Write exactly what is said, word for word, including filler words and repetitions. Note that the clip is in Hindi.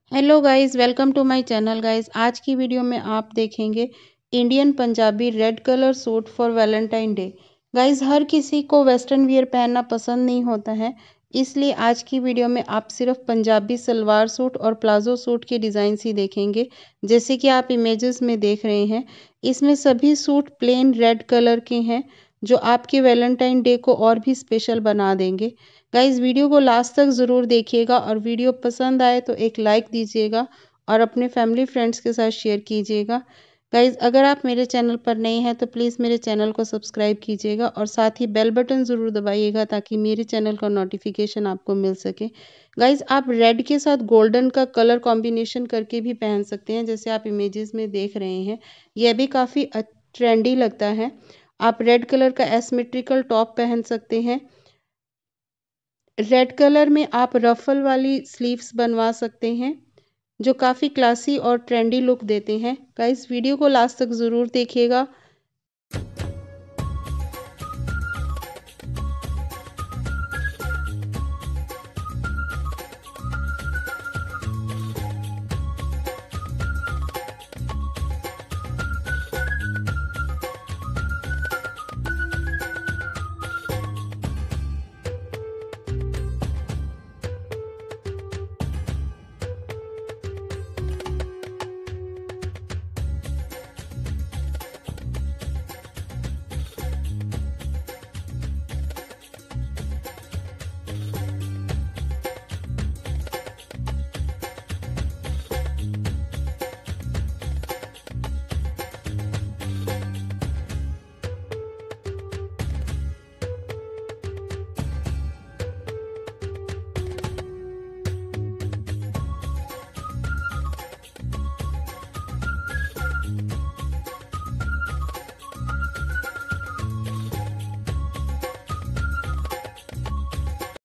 Hello guys, welcome to my channel guys. आज की वीडियो में आप देखेंगे Indian Punjabi red colour suit for Valentine day. Guys, हर किसी को वेस्टर्न वियर पहनना पसंद नहीं होता है, इसलिए आज की वीडियो में आप सिर्फ पंजाबी सलवार सूट और प्लाजो सूट के डिज़ाइन ही देखेंगे। जैसे कि आप इमेजेस में देख रहे हैं, इसमें सभी सूट प्लेन रेड कलर के हैं जो आपके वैलेंटाइन डे को और भी स्पेशल बना देंगे। गाइज, वीडियो को लास्ट तक ज़रूर देखिएगा और वीडियो पसंद आए तो एक लाइक दीजिएगा और अपने फैमिली फ्रेंड्स के साथ शेयर कीजिएगा। गाइज, अगर आप मेरे चैनल पर नए हैं तो प्लीज़ मेरे चैनल को सब्सक्राइब कीजिएगा और साथ ही बेल बटन ज़रूर दबाइएगा ताकि मेरे चैनल का नोटिफिकेशन आपको मिल सके। गाइज, आप रेड के साथ गोल्डन का कलर कॉम्बिनेशन करके भी पहन सकते हैं, जैसे आप इमेजेस में देख रहे हैं। यह भी काफ़ी ट्रेंडी लगता है। आप रेड कलर का एसिमेट्रिकल टॉप पहन सकते हैं। रेड कलर में आप रफल वाली स्लीव्स बनवा सकते हैं जो काफ़ी क्लासी और ट्रेंडी लुक देते हैं। गाइस, वीडियो को लास्ट तक ज़रूर देखिएगा